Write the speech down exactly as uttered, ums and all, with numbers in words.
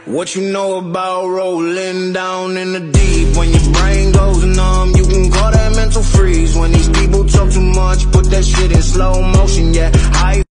What you know about rolling down in the deep? When your brain goes numb, you can call that mental freeze. When these people talk too much, put that shit in slow motion, yeah. I